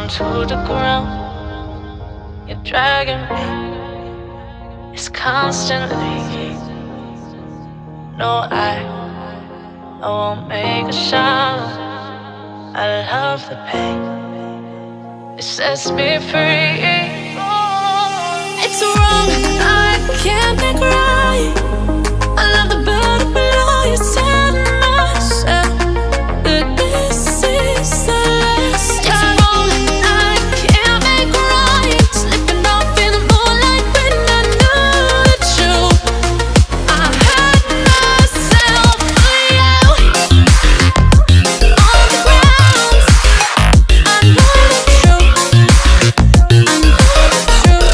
to the ground. You're dragging me, it's constantly. No, I won't make a sound. I love the pain, it sets me free. It's wrong, I can't make right. I love the bird below you, tell myself that this is the last time. It's wrong, I can't make right. Slipping off in the moonlight when I knew the truth. I hurt myself for you. On the ground, I know the truth. I know the truth.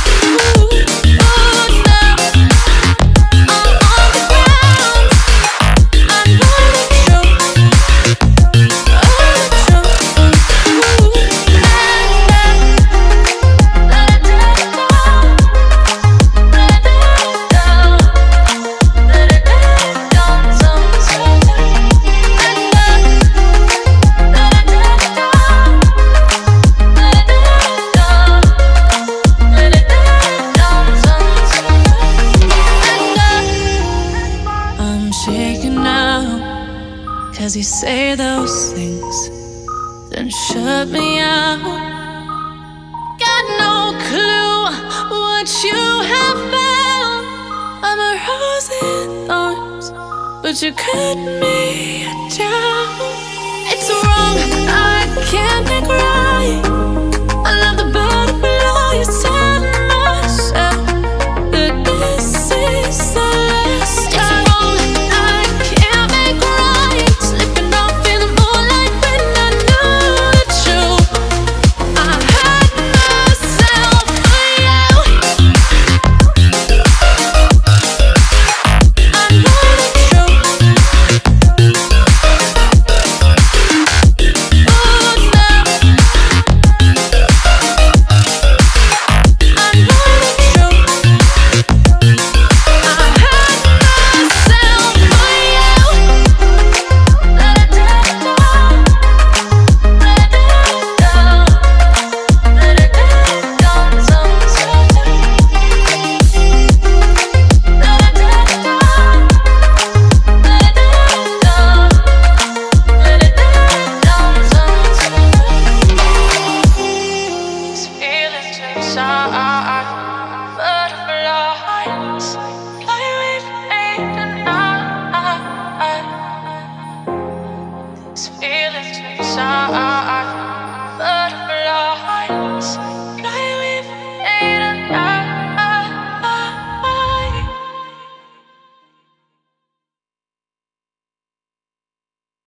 Cause you say those things, then shut me out. Got no clue what you have found. I'm a rose in thorns, but you cut me down. It's wrong, I can't make right. I love the bird below you, tell myself that this is the last time. It's wrong, I can't make right. Slipping off in the moonlight when I knew the truth. I hurt myself for you. I know the truth. Oh no, I know the truth. I hurt myself for you. Let it down, let it down, let it down, sometimes. Let it down, let it down, let it down, sometimes. These feelings inside, butterflies fly with me tonight. These feelings inside.